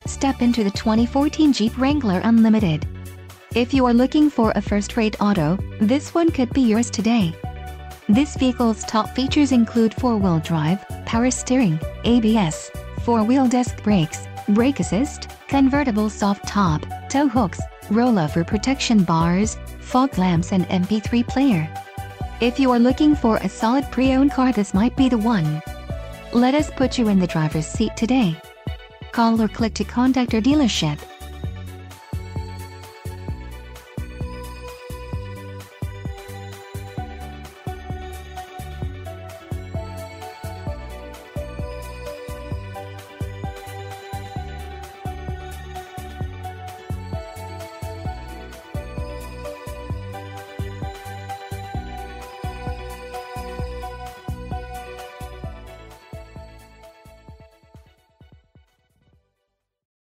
Step into the 2014 Jeep Wrangler Unlimited. If you are looking for a first-rate auto, this one could be yours today. This vehicle's top features include 4-wheel drive, power steering, ABS, 4-wheel disc brakes, brake assist, convertible soft top, tow hooks, rollover protection bars, fog lamps and MP3 player. If you are looking for a solid pre-owned car, this might be the one. Let us put you in the driver's seat today. Call or click to contact our dealership.